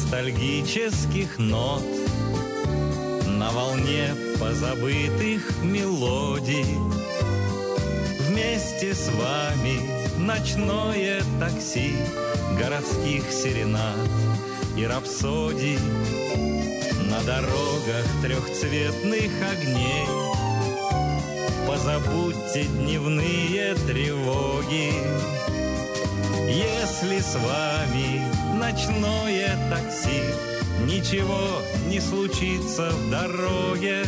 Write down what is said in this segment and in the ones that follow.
ностальгических нот, на волне позабытых мелодий. Вместе с вами ночное такси городских серенад и рапсодий. На дорогах трехцветных огней позабудьте дневные тревоги. Если с вами ночное такси, ничего не случится в дороге.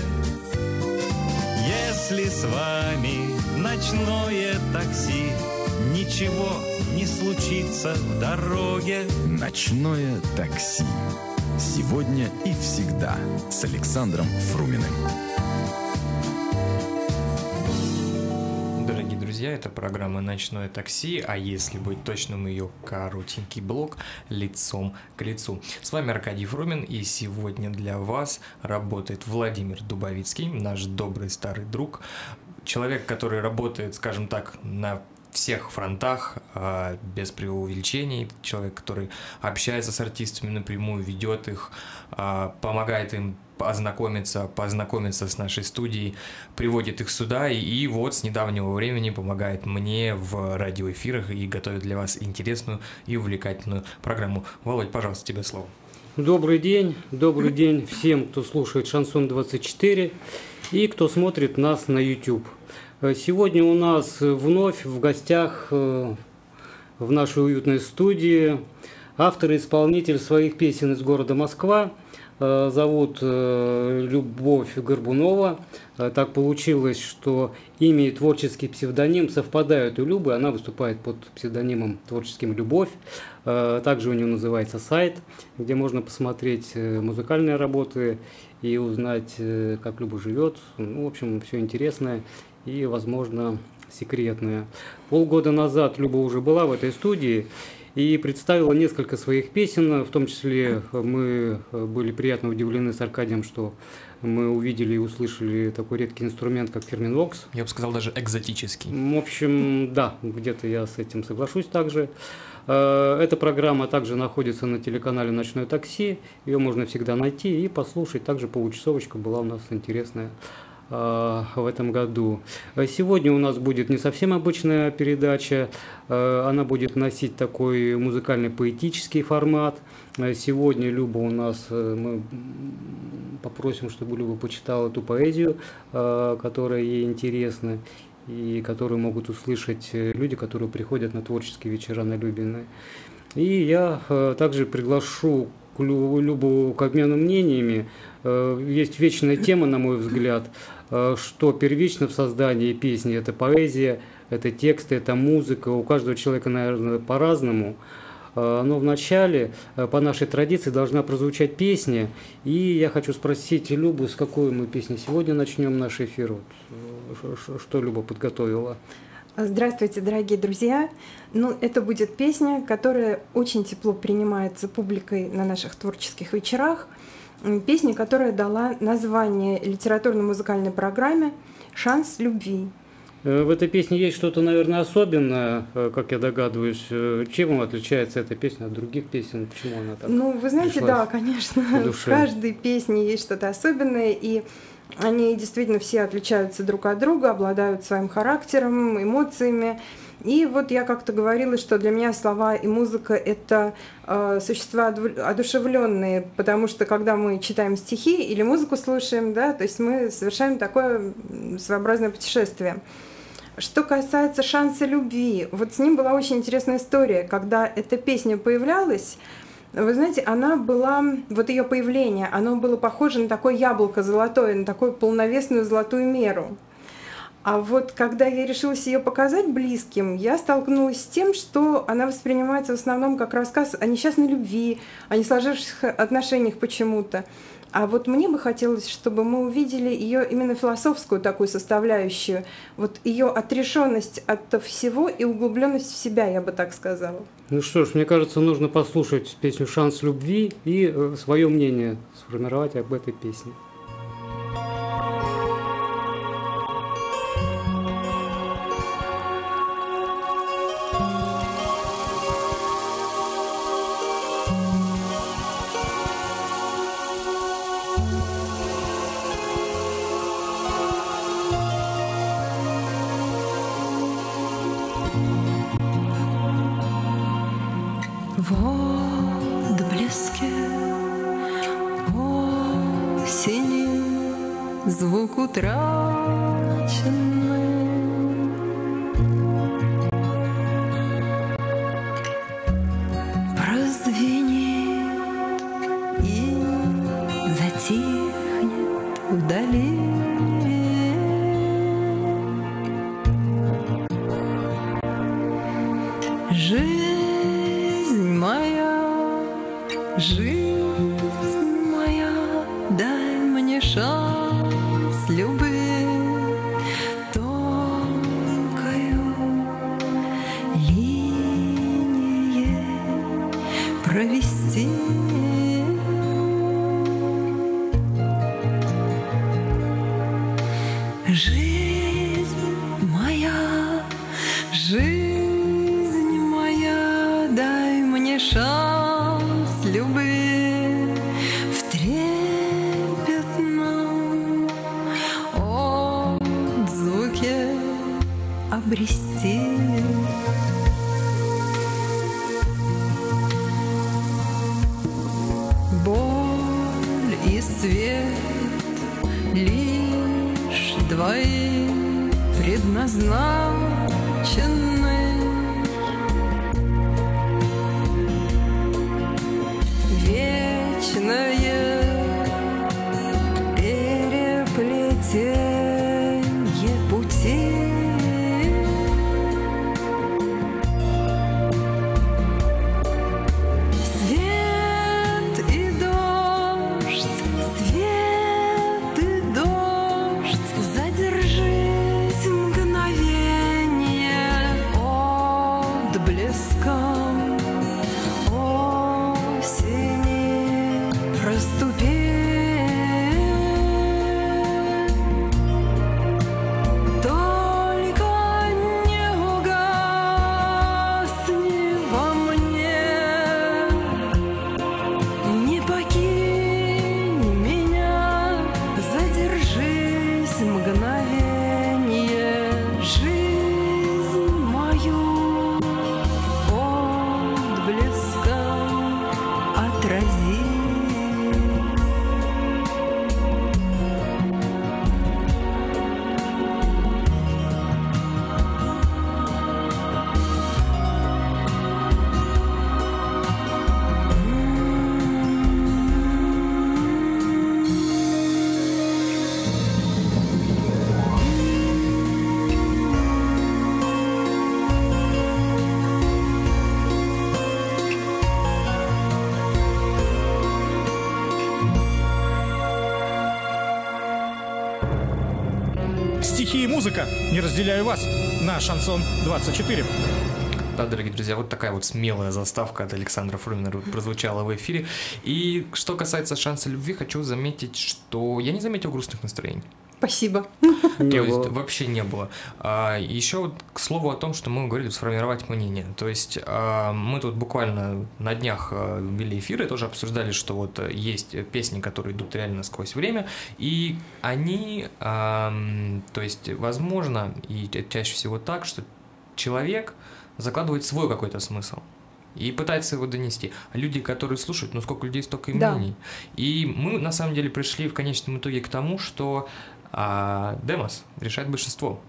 Если с вами ночное такси, ничего не случится в дороге. Ночное такси. Сегодня и всегда с Александром Фруминым. Дорогие друзья, это программа «Ночное такси», а если быть точным, ее коротенький блок «Лицом к лицу». С вами Аркадий Фрумин, и сегодня для вас работает Владимир Дубовицкий, наш добрый старый друг, человек, который работает, скажем так, на всех фронтах, без преувеличений, человек, который общается с артистами напрямую, ведет их, помогает им познакомиться с нашей студией, приводит их сюда и вот с недавнего времени помогает мне в радиоэфирах и готовит для вас интересную и увлекательную программу. Володь, пожалуйста, тебе слово. Добрый день всем, кто слушает Шансон 24 и кто смотрит нас на YouTube. Сегодня у нас вновь в гостях в нашей уютной студии автор и исполнитель своих песен из города Москва. Зовут Любовь Горбунова. Так получилось, что имя и творческий псевдоним совпадают у Любы. Она выступает под псевдонимом творческим «Любовь». Также у нее называется сайт, где можно посмотреть музыкальные работы и узнать, как Люба живет. Ну, в общем, все интересное и, возможно, секретное. Полгода назад Люба уже была в этой студии и представила несколько своих песен, в том числе мы были приятно удивлены с Аркадием, что мы увидели и услышали такой редкий инструмент, как терминвокс. Я бы сказал, даже экзотический. В общем, да, где-то я с этим соглашусь также. Эта программа также находится на телеканале «Ночное такси», ее можно всегда найти и послушать. Также получасовочка была у нас интересная в этом году. Сегодня у нас будет не совсем обычная передача, она будет носить такой музыкальный поэтический формат. Сегодня Люба у нас, мы попросим, чтобы Люба почитала ту поэзию, которая ей интересна и которую могут услышать люди, которые приходят на творческие вечера на Любиной. И я также приглашу Любу к обмену мнениями. Есть вечная тема, на мой взгляд, что первично в создании песни – это поэзия, это тексты, это музыка. У каждого человека, наверное, по-разному. Но вначале, по нашей традиции, должна прозвучать песня. И я хочу спросить Любу, с какой мы песни сегодня начнем наш эфир? Что Люба подготовила? Здравствуйте, дорогие друзья! Ну, это будет песня, которая очень тепло принимается публикой на наших творческих вечерах. Песня, которая дала название литературно-музыкальной программе «Шанс любви». В этой песне есть что-то, наверное, особенное, как я догадываюсь. Чем отличается эта песня от других песен? Почему она так? Ну, вы знаете, да, конечно, в каждой песне есть что-то особенное, и они действительно все отличаются друг от друга, обладают своим характером, эмоциями. И вот я как-то говорила, что для меня слова и музыка – это существа одушевленные, потому что когда мы читаем стихи или музыку слушаем, да, то есть мы совершаем такое своеобразное путешествие. Что касается «Шанса любви», вот с ним была очень интересная история. Когда эта песня появлялась, вы знаете, она была, вот ее появление, оно было похоже на такое яблоко золотое, на такую полновесную золотую меру. А вот когда я решилась ее показать близким, я столкнулась с тем, что она воспринимается в основном как рассказ о несчастной любви, о не сложившихся отношениях почему-то. А вот мне бы хотелось, чтобы мы увидели ее именно философскую такую составляющую, вот ее отрешенность от всего и углубленность в себя, я бы так сказала. Ну что ж, мне кажется, нужно послушать песню «Шанс любви» и свое мнение сформировать об этой песне. В отблеске осени звук утраченный прозвенит и затихнет вдали. Жизнь моя, дай мне шанс любви тонкою линией провести. Жизнь моя, дай мне шанс любви в трепетном отзвуке обрести. Боль и свет лишь двои предназначены. Вечное переплетенье пути. Свет и дождь, задержись мгновенье отблеском осени проступи. Только не угасни во мне, не покинь меня, задержись мгновенье, жизнь мою отблеском отрази. Стихи и музыка. Не разделяю вас. На Шансон 24. Да, дорогие друзья, вот такая вот смелая заставка от Александра Фрумина прозвучала в эфире. И что касается шанса любви, хочу заметить, что я не заметил грустных настроений. Спасибо. То есть вообще не было. Еще вот к слову о том, что мы говорили сформировать мнение. То есть мы тут буквально на днях вели эфиры, тоже обсуждали, что вот есть песни, которые идут реально сквозь время, и они, то есть возможно, и чаще всего так, что человек закладывает свой какой-то смысл и пытается его донести. А люди, которые слушают, ну сколько людей, столько и мнений. Да. И мы на самом деле пришли в конечном итоге к тому, что демос решает большинство.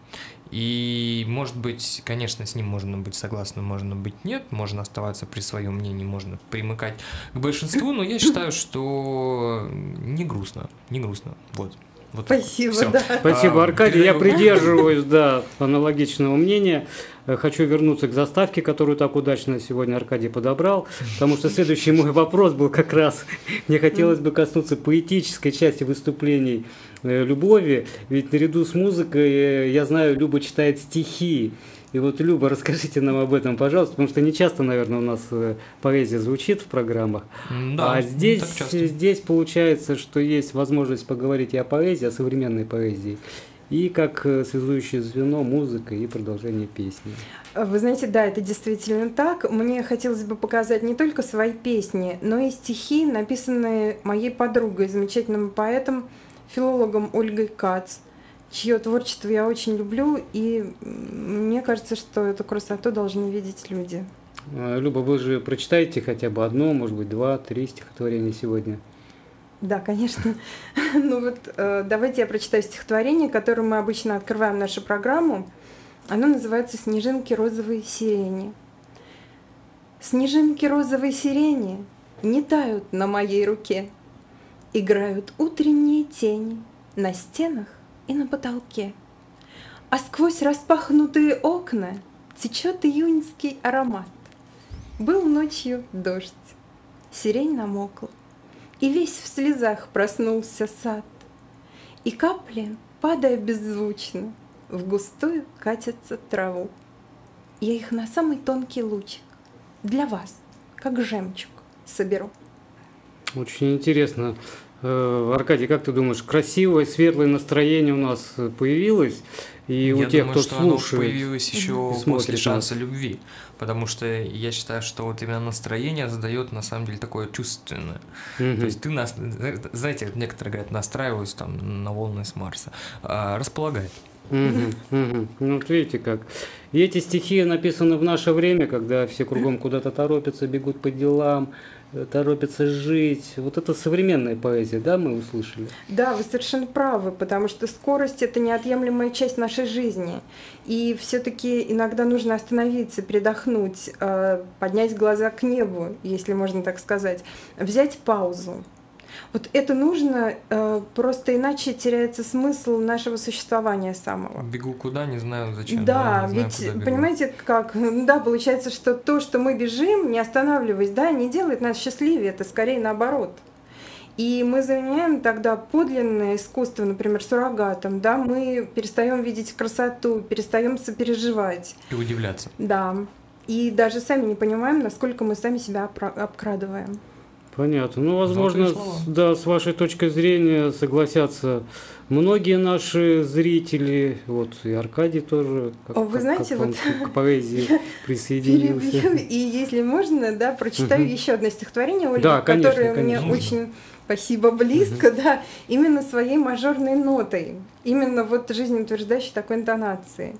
И, может быть, конечно, с ним можно быть согласным, можно быть нет, можно оставаться при своем мнении, можно примыкать к большинству, но я считаю, что не грустно, не грустно. Вот. Спасибо, да. Спасибо, Аркадий. Я придерживаюсь, аналогичного мнения. Хочу вернуться к заставке, которую так удачно сегодня Аркадий подобрал, потому что следующий мой вопрос был как раз, мне хотелось бы коснуться поэтической части выступлений Любови, ведь наряду с музыкой, я знаю, Люба читает стихи. И вот, Люба, расскажите нам об этом, пожалуйста, потому что не часто, наверное, у нас поэзия звучит в программах. Да, здесь получается, что есть возможность поговорить и о поэзии, о современной поэзии, и как связующее звено музыка и продолжение песни. Вы знаете, да, это действительно так. Мне хотелось бы показать не только свои песни, но и стихи, написанные моей подругой, замечательным поэтом, филологом Ольгой Кац, чье творчество я очень люблю, и мне кажется, что эту красоту должны видеть люди. Люба, вы же прочитаете хотя бы одно, может быть, 2-3 стихотворения сегодня? Да, конечно. Ну вот, давайте я прочитаю стихотворение, которым мы обычно открываем нашу программу. Оно называется «Снежинки розовой сирени». Снежинки розовой сирени не тают на моей руке, играют утренние тени на стенах и на потолке. А сквозь распахнутые окна течет июньский аромат. Был ночью дождь, сирень намокла, и весь в слезах проснулся сад. И капли, падая беззвучно, в густую катятся траву. Я их на самый тонкий лучик для вас, как жемчуг, соберу. Очень интересно. Аркадий, как ты думаешь, красивое, светлое настроение у нас появилось? И у тех, кто слушает, оно появилось еще после шанса нас. Любви, потому что я считаю, что вот именно настроение задает на самом деле такое чувственное. То есть ты нас, знаете, некоторые говорят, настраиваюсь там на волны с Марса, располагает. Ну, вот видите как. И эти стихи написаны в наше время, когда все кругом куда-то торопятся, бегут по делам, торопятся жить. Вот это современная поэзия, да, мы услышали? Да, вы совершенно правы, потому что скорость – это неотъемлемая часть нашей жизни. И все-таки иногда нужно остановиться, передохнуть, поднять глаза к небу, если можно так сказать, взять паузу. Вот это нужно, просто иначе теряется смысл нашего существования самого. Бегу куда, не знаю зачем. Да, не знаю, ведь понимаете, как, да, получается, что то, что мы бежим, не останавливаясь, да, не делает нас счастливее, это скорее наоборот. И мы заменяем тогда подлинное искусство, например, суррогатом, да, мы перестаем видеть красоту, перестаем сопереживать. И удивляться. Да, и даже сами не понимаем, насколько мы сами себя обкрадываем. Понятно. Ну, возможно, да, с вашей точки зрения согласятся многие наши зрители, вот и Аркадий тоже, вы знаете, как вот к поэзии присоединился. И если можно, да, прочитаю еще одно стихотворение, Ольга, да, конечно, которое мне очень, спасибо, близко, да, именно своей мажорной нотой, именно вот жизнеутверждающей такой интонацией.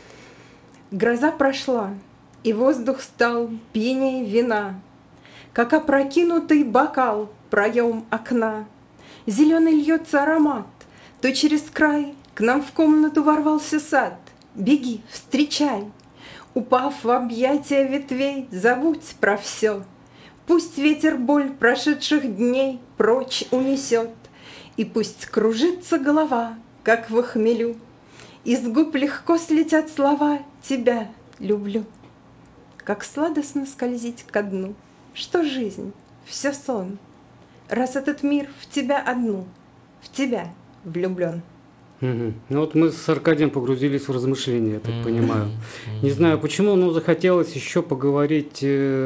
Гроза прошла, и воздух стал пеней вина, как опрокинутый бокал, проем окна. Зеленый льется аромат, то через край к нам в комнату ворвался сад. Беги, встречай, упав в объятия ветвей, забудь про все. Пусть ветер боль прошедших дней прочь унесет, и пусть кружится голова, как в хмелю. Из губ легко слетят слова «Тебя люблю». Как сладостно скользить ко дну. Что жизнь? Все сон. Раз этот мир в тебя одну, в тебя влюблен. Ну вот мы с Аркадием погрузились в размышления, я так понимаю. Не знаю почему, но захотелось еще поговорить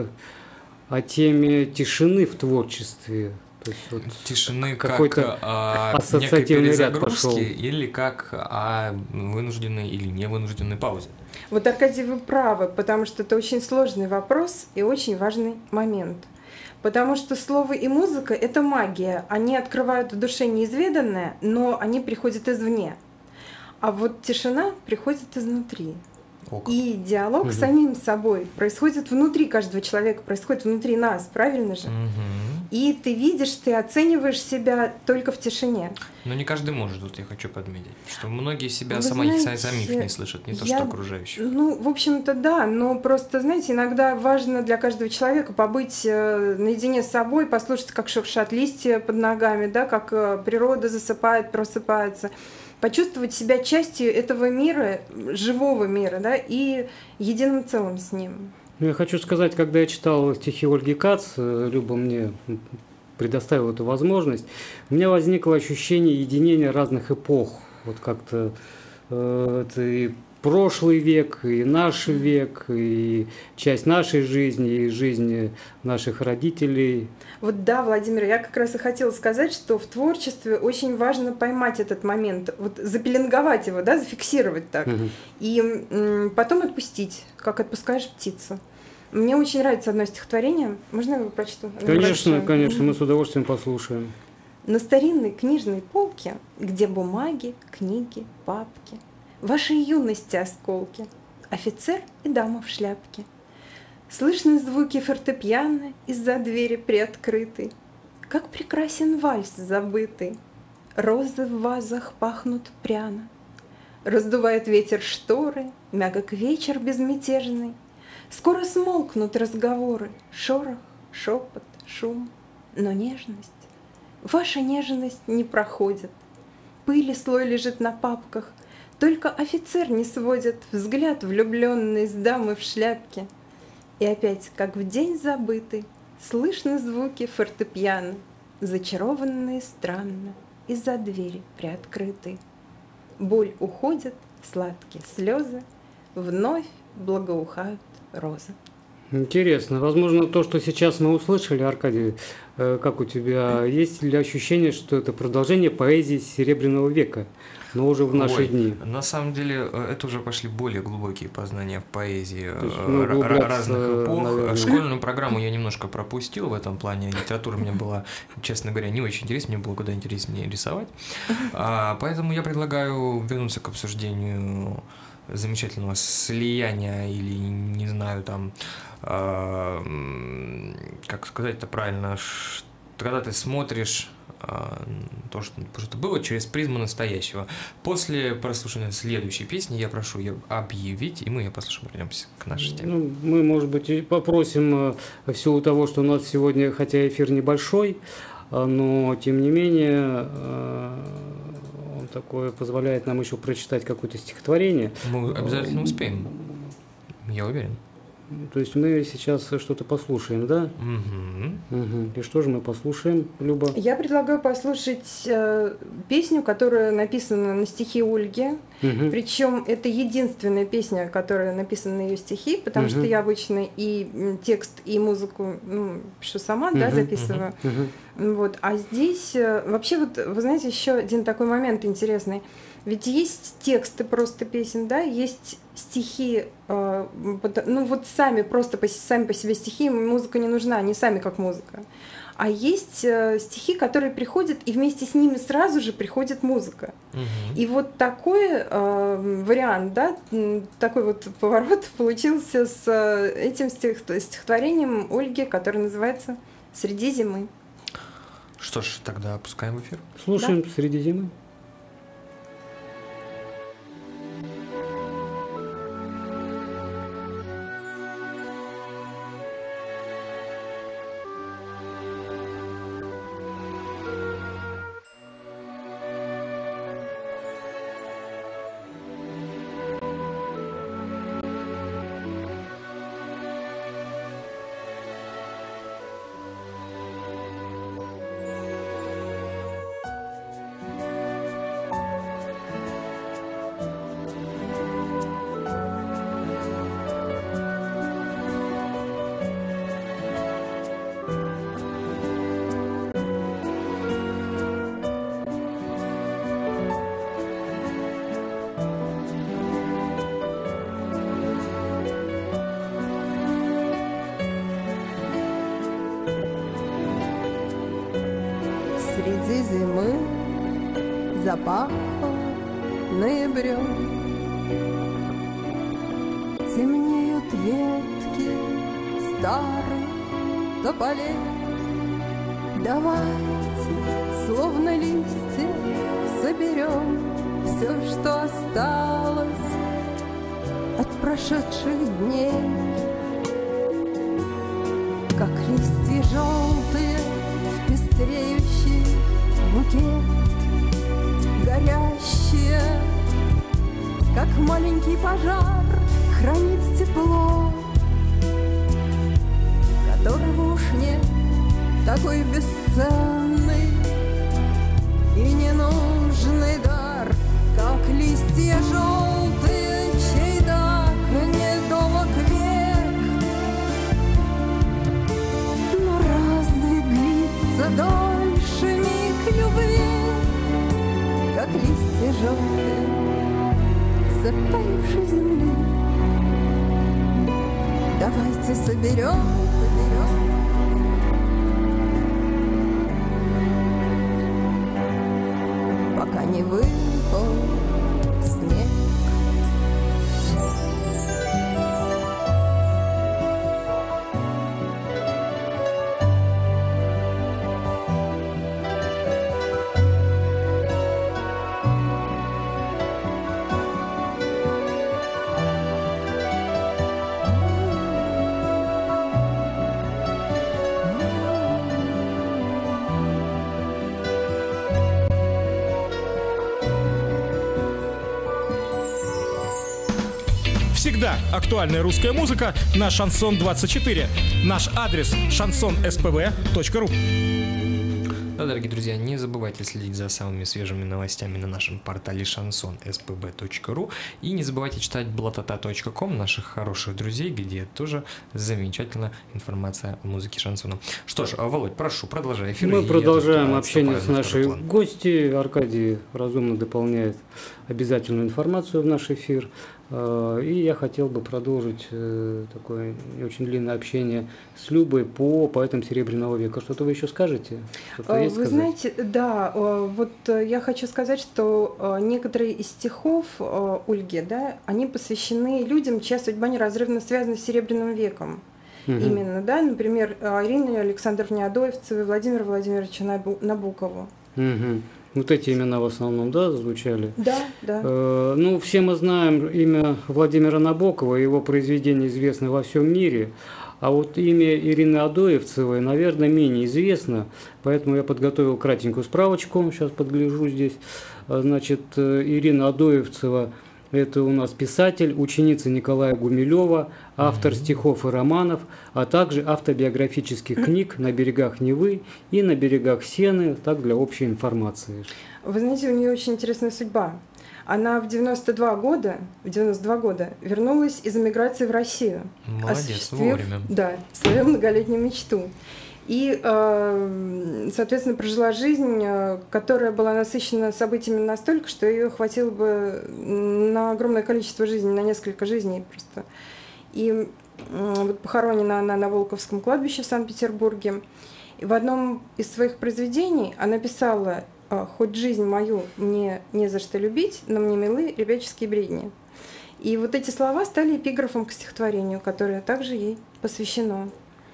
о теме тишины в творчестве. То есть вот тишины какой-то ассоциативный ряд пошел. Или как о вынужденной или невынужденной паузе. Вот, Аркадий, вы правы, потому что это очень сложный вопрос и очень важный момент. Потому что слово и музыка – это магия. Они открывают в душе неизведанное, но они приходят извне. А вот тишина приходит изнутри. И диалог с самим собой происходит внутри каждого человека, происходит внутри нас, правильно же? И ты видишь, ты оцениваешь себя только в тишине. Но не каждый может, тут я хочу подметить, что многие себя самих не слышат, не то что окружающих. Ну, в общем-то, да, но просто, знаете, иногда важно для каждого человека побыть наедине с собой, послушать, как шуршат листья под ногами, да, как природа засыпает, просыпается. Почувствовать себя частью этого мира, живого мира, да, и единым целым с ним. Я хочу сказать, когда я читал стихи Ольги Кац, Люба мне предоставила эту возможность, у меня возникло ощущение единения разных эпох. Вот как-то это и прошлый век, и наш век, и часть нашей жизни, и жизни наших родителей. Вот да, Владимир, я как раз и хотела сказать, что в творчестве очень важно поймать этот момент, вот запеленговать его, да, зафиксировать так, и потом отпустить, как отпускаешь птицу. Мне очень нравится одно стихотворение. Можно я его прочту? Конечно, конечно, мы с удовольствием послушаем. На старинной книжной полке, где бумаги, книги, папки, вашей юности осколки, офицер и дама в шляпке. Слышны звуки фортепиано из-за двери приоткрытой. Как прекрасен вальс забытый. Розы в вазах пахнут пряно. Раздувает ветер шторы, мягок вечер безмятежный. Скоро смолкнут разговоры, шорох, шепот, шум. Но нежность, ваша нежность не проходит. Пыли слой лежит на папках, только офицер не сводит взгляд влюбленный с дамы в шляпке. И опять, как в день забытый, слышны звуки фортепиано, зачарованные странно, из-за двери приоткрытой. Боль уходит, сладкие слезы, вновь благоухают розы. Интересно. Возможно, то, что сейчас мы услышали, Аркадий, как у тебя, есть ли ощущение, что это продолжение поэзии Серебряного века, но уже в наши дни? На самом деле, это уже пошли более глубокие познания в поэзии разных эпох. Наверное. Школьную программу я немножко пропустил в этом плане. Литература мне была, честно говоря, не очень интересна. Мне было куда интереснее рисовать. Поэтому я предлагаю вернуться к обсуждению замечательного слияния или, не знаю, там, как сказать это правильно, когда ты смотришь то, что было, через призму настоящего. После прослушивания следующей песни я прошу ее объявить, и мы ее послушаем, вернемся к нашей теме. Ну, мы, может быть, и попросим, в силу того, что у нас сегодня, хотя эфир небольшой, но, тем не менее, он такое позволяет нам еще прочитать какое-то стихотворение. Мы обязательно успеем, я уверен. То есть мы сейчас что-то послушаем, да? Угу. И что же мы послушаем, Люба? Я предлагаю послушать песню, которая написана на стихи Ольги. Причем это единственная песня, которая написана на ее стихи, потому что я обычно и текст, и музыку пишу сама, да, записываю. Вот. А здесь вообще, вот, вы знаете, еще один такой момент интересный. Ведь есть тексты просто песен, да, есть стихи, ну вот сами сами по себе стихи, музыка не нужна, они сами как музыка. А есть стихи, которые приходят, и вместе с ними сразу же приходит музыка. И вот такой вариант, да, такой вот поворот получился с этим стихотворением Ольги, которое называется «Среди зимы». Что ж, тогда опускаем в эфир. Слушаем, да? «Среди зимы». Среди зимы запахло ноябрем, темнеют ветки старых тополей. Давайте, словно листья, соберем все, что осталось от прошедших дней. Как листья желтые в пестреющий букет, горящие, как маленький пожар, хранит тепло, которого уж нет, такой бесценный и ненужный дар, как листья желтые, чей так недолг век. Но разве длится дольше миг любви, как листья желтые с оттаившей земли? Давайте соберем, пока не выпал снег. всегда актуальная русская музыка на Шансон 24. Наш адрес chansonspb.ru. Да, дорогие друзья, не забывайте следить за самыми свежими новостями на нашем портале chansonspb.ru и не забывайте читать blatata.com наших хороших друзей, где тоже замечательная информация о музыке шансона. Что ж, Володь, прошу, продолжай эфир. Мы продолжаем общение с нашей гостью. Аркадий разумно дополняет обязательную информацию в наш эфир. И я хотел бы продолжить такое не очень длинное общение с Любой по поэтам Серебряного века. Что-то вы еще скажете? Вы знаете, да, вот я хочу сказать, что некоторые из стихов Ольги, да, они посвящены людям, чья судьба неразрывно связана с Серебряным веком. Именно, да, например, Ирине Александровне Адоевцевой, Владимиру Владимировичу Набокову. Вот эти имена в основном, да, звучали? Да, да. Ну, все мы знаем имя Владимира Набокова, его произведения известны во всем мире, а вот имя Ирины Адоевцевой, наверное, менее известно, поэтому я подготовил кратенькую справочку, сейчас подгляжу здесь. Значит, Ирина Адоевцева – это у нас писатель, ученица Николая Гумилева, автор стихов и романов, а также автобиографических книг «На берегах Невы» и «На берегах Сены», так для общей информации. Вы знаете, у нее очень интересная судьба. Она в 92 года вернулась из эмиграции в Россию, осуществив, вовремя. Да, свою многолетнюю мечту. И, соответственно, прожила жизнь, которая была насыщена событиями настолько, что ее хватило бы на огромное количество жизней, на несколько жизней просто. И вот похоронена она на Волковском кладбище в Санкт-Петербурге. И в одном из своих произведений она писала: «Хоть жизнь мою мне не за что любить, но мне милы ребяческие бредни». И вот эти слова стали эпиграфом к стихотворению, которое также ей посвящено.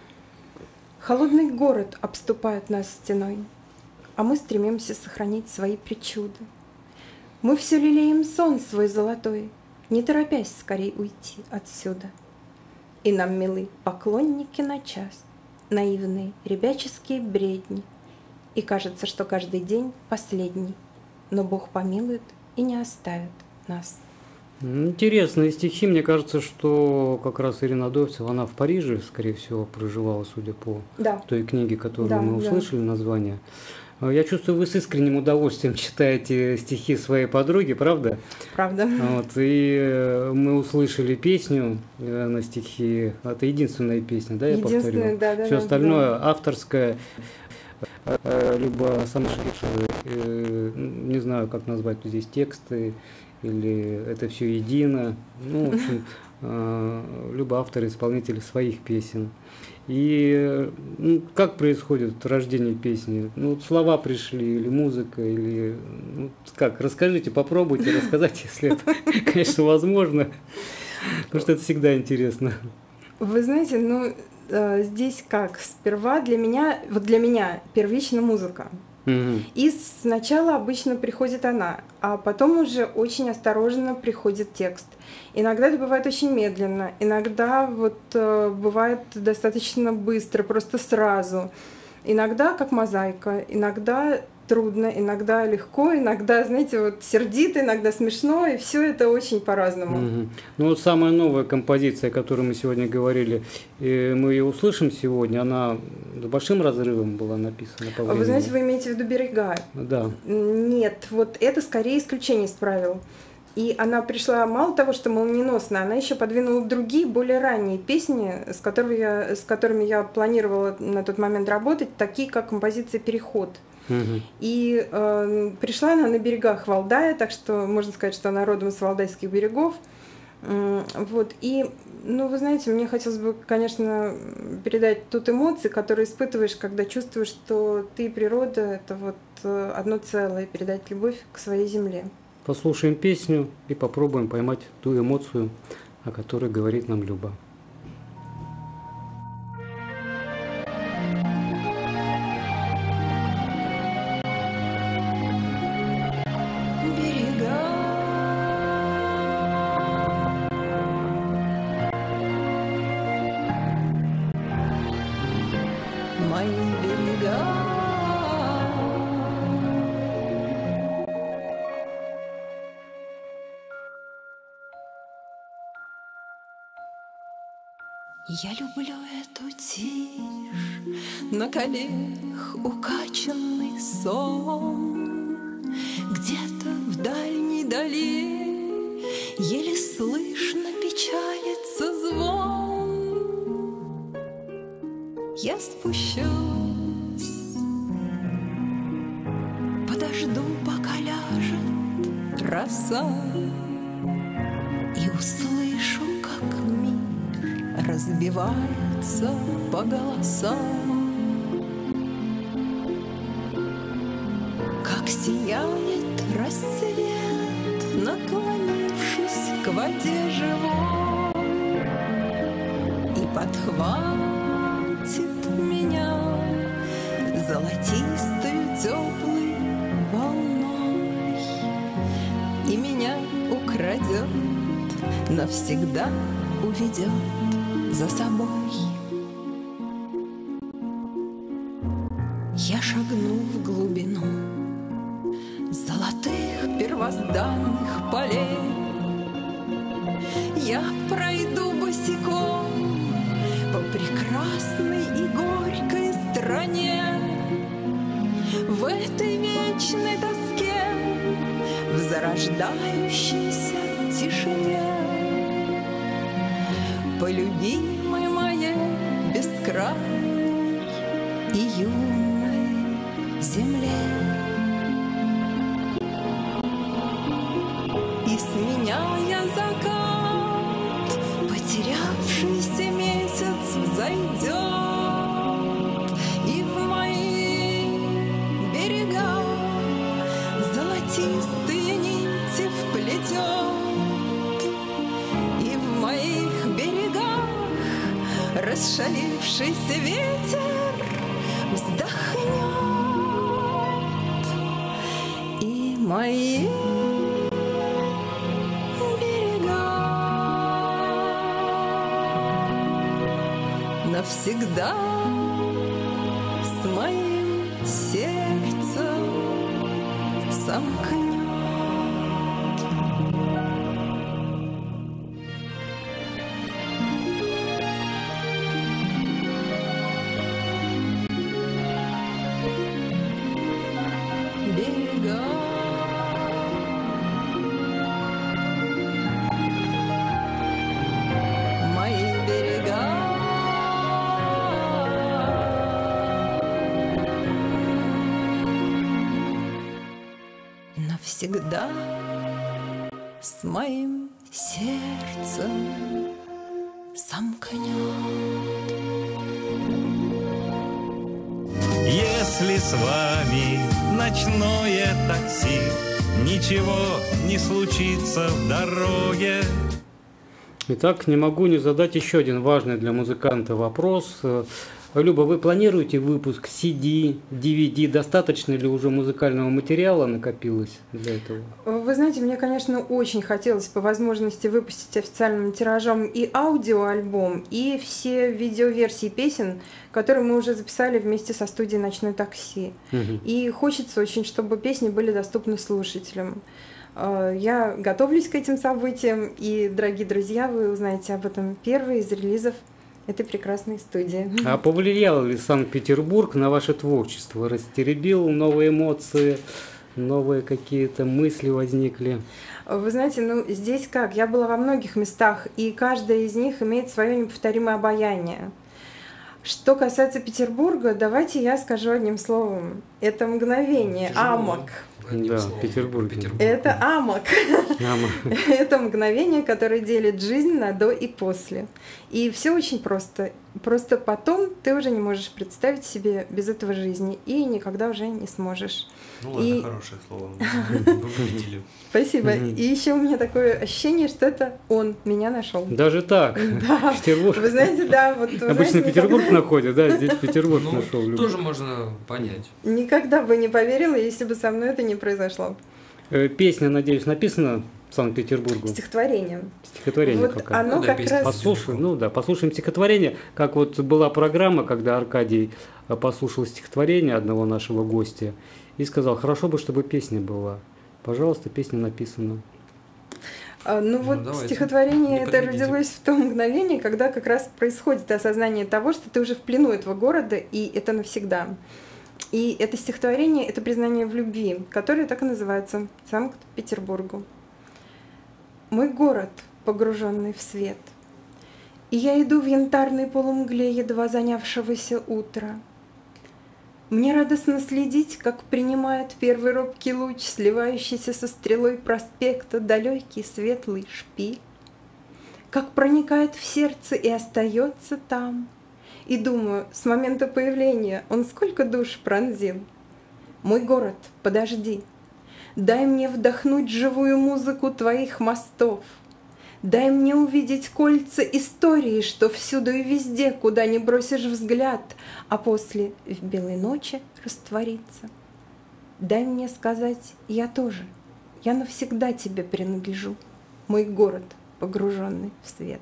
Холодный город обступает нас стеной, а мы стремимся сохранить свои причуды. Мы все лелеем сон свой золотой, не торопясь скорей уйти отсюда. И нам милы поклонники на час, наивные ребяческие бредни. И кажется, что каждый день последний, но Бог помилует и не оставит нас. Интересные стихи. Мне кажется, что как раз Ирина Адоевцева, она в Париже, скорее всего, проживала, судя по той книге, которую мы услышали, название. Я чувствую, вы с искренним удовольствием читаете стихи своей подруги, правда? Правда. Вот, и мы услышали песню на стихи. Это единственная песня, да, я повторю? Да. Все остальное авторское. Либо сумасшедшие, не знаю, как назвать здесь тексты, или это все едино. Ну, в общем, либо авторы, исполнители своих песен. И как происходит рождение песни? Ну, слова пришли, или музыка, или как? Расскажите, попробуйте рассказать, если это, конечно, возможно, потому что это всегда интересно. Вы знаете, здесь как? Сперва для меня первична музыка. И сначала обычно приходит она, а потом уже очень осторожно приходит текст. Иногда это бывает очень медленно, иногда бывает достаточно быстро, просто сразу. Иногда как мозаика, иногда трудно, иногда легко, иногда, знаете, сердито, иногда смешно, и все это очень по-разному. Ну вот самая новая композиция, о которой мы сегодня говорили, и мы ее услышим сегодня, она с большим разрывом была написана по времени. Вы знаете, вы имеете в виду «Берега»? Да. Нет, это скорее исключение из правил. И она пришла, мало того, что молниеносно, она еще подвинула другие, более ранние песни, с которыми я планировала на тот момент работать, такие как композиция «Переход». И пришла она на берегах Валдая, так что можно сказать, что она родом с валдайских берегов. И, вы знаете, мне хотелось бы, конечно, передать тут эмоции, которые испытываешь, когда чувствуешь, что ты и природа — это одно целое, передать любовь к своей земле. Послушаем песню и попробуем поймать ту эмоцию, о которой говорит нам Люба. Я люблю эту тишь, на коллег укачанный сон. Где-то в дальней дали еле слышно печалится звон. Я спущусь, подожду, пока ляжет роса, и услышу, как мир разбивается по голосам, как сияет рассвет, наклонившись к воде живой, и подхватит меня золотистой теплой волной, и меня украдет, навсегда уведет за собой. Я шагну в глубину золотых первозданных полей. Я пройду босиком по прекрасной и горькой стране, в этой вечной тоске, в зарождающейся тишине, по любимой моей бескрайней и юной земле. И сменяя закат, потерявшийся месяц взойдет, и в мои берега золотистые нити вплетет, и в моих берегах расшалившийся ветер вздохнет, и мои навсегда с моим сердцем сомкнет. Берега мои берега навсегда с моим сердцем сомкнет. Если с вами ночное такси, ничего не случится в дороге. Итак, не могу не задать еще один важный для музыканта вопрос. Люба, вы планируете выпуск CD, DVD? Достаточно ли уже музыкального материала накопилось для этого? Вы знаете, мне, конечно, очень хотелось по возможности выпустить официальным тиражом и аудиоальбом, и все видеоверсии песен, которые мы уже записали вместе со студией «Ночной такси». И хочется очень, чтобы песни были доступны слушателям. Я готовлюсь к этим событиям, и, дорогие друзья, вы узнаете об этом первые из релизов этой прекрасной студии. А повлиял ли Санкт-Петербург на ваше творчество? Растеребил новые эмоции, новые какие-то мысли возникли? Вы знаете, ну здесь как? Я была во многих местах, и каждая из них имеет свое неповторимое обаяние. Что касается Петербурга, давайте я скажу одним словом. Это мгновение, амок. Да, Петербург. Это амок. Это мгновение, которое делит жизнь на до и после. И все очень просто. Просто потом ты уже не можешь представить себе без этого жизни и никогда уже не сможешь. Ну ладно, хорошее слово. Вы победили. Спасибо. И еще у меня такое ощущение, что это он меня нашел. Даже так? Да. Петербург. Вы знаете, да. Вот, обычно Петербург находит, да, здесь Петербург нашел. Тоже можно понять. Никогда бы не поверила, если бы со мной это не произошло. Песня, надеюсь, написана Санкт-Петербургу? Стихотворением. Стихотворение вот какое? Оно как раз... Послушаем стихотворение. Как вот была программа, когда Аркадий послушал стихотворение одного нашего гостя и сказал, хорошо бы, чтобы песня была. Пожалуйста, песня написана. Стихотворение это родилось в то мгновение, когда как раз происходит осознание того, что ты уже в плену этого города, и это навсегда. И это стихотворение — это признание в любви, которое так и называется «Санкт-Петербургу». Мой город, погруженный в свет, и я иду в янтарной полумгле едва занявшегося утра. Мне радостно следить, как принимает первый робкий луч, сливающийся со стрелой проспекта, далекий светлый шпиль, как проникает в сердце и остается там. И думаю, с момента появления он сколько душ пронзил. Мой город, подожди, дай мне вдохнуть живую музыку твоих мостов. Дай мне увидеть кольца истории, что всюду и везде, куда ни бросишь взгляд, а после в белой ночи раствориться. Дай мне сказать, я тоже, я навсегда тебе принадлежу, мой город, погруженный в свет.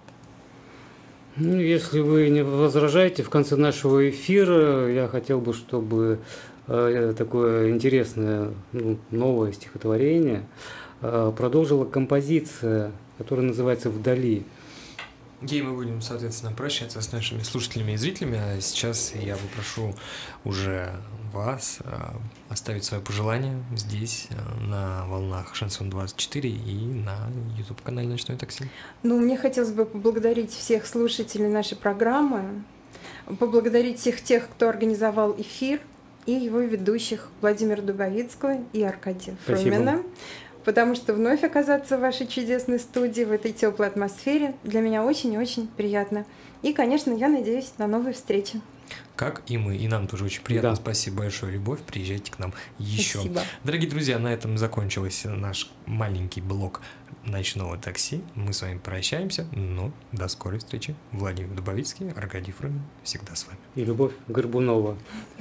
Если вы не возражаете, в конце нашего эфира я хотел бы, чтобы такое интересное новое стихотворение продолжила композиция, которая называется «Вдали». И мы будем, соответственно, прощаться с нашими слушателями и зрителями. А сейчас я попрошу уже вас оставить свое пожелание здесь, на волнах Шансон 24 и на YouTube-канале «Ночное такси». Мне хотелось бы поблагодарить всех слушателей нашей программы, поблагодарить всех тех, кто организовал эфир, и его ведущих Владимира Дубовицкого и Аркадия Фрумина. Потому что вновь оказаться в вашей чудесной студии, в этой теплой атмосфере, для меня очень и очень приятно. И, конечно, я надеюсь на новые встречи. Как и мы. И нам тоже очень приятно. Да. Спасибо большое, Любовь. Приезжайте к нам еще. Спасибо. Дорогие друзья, на этом закончился наш маленький блок ночного такси. Мы с вами прощаемся. До скорой встречи. Владимир Дубовицкий, Аркадий Фрумин. Всегда с вами. И Любовь Горбунова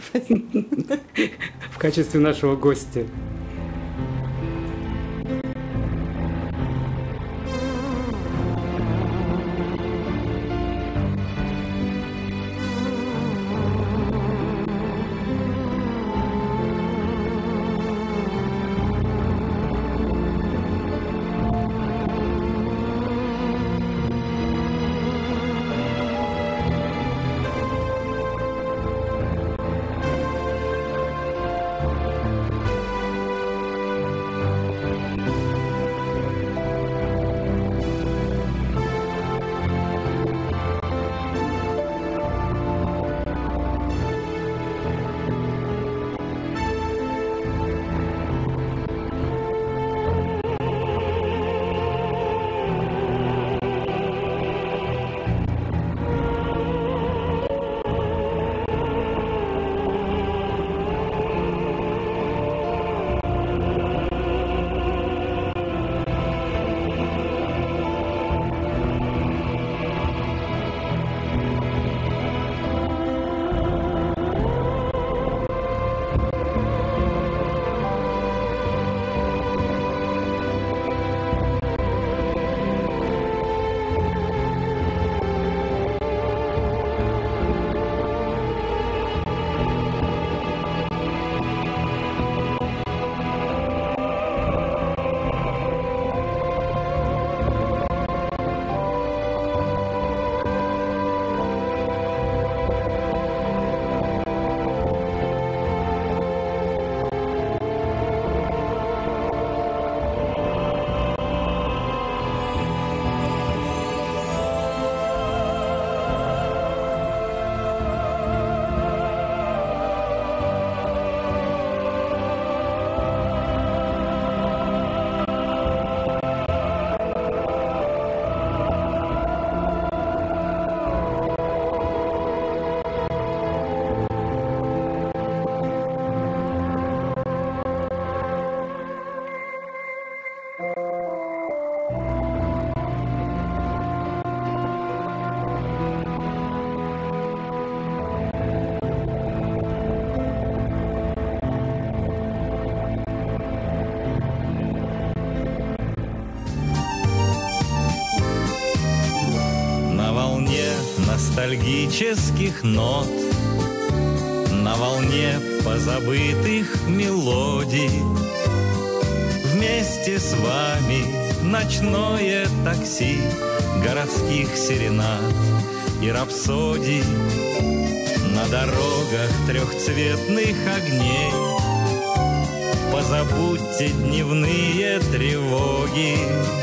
в качестве нашего гостя. Ностальгических нот, на волне позабытых мелодий, вместе с вами ночное такси городских серенад и рапсодий на дорогах трехцветных огней. Позабудьте дневные тревоги,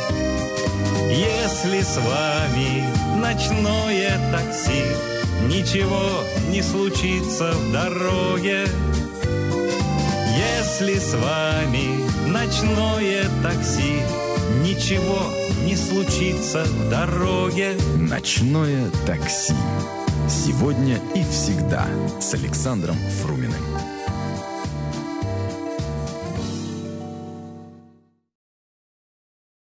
если с вами ночное такси, ничего не случится в дороге. Если с вами ночное такси, ничего не случится в дороге. Ночное такси. Сегодня и всегда с Александром Фруминым.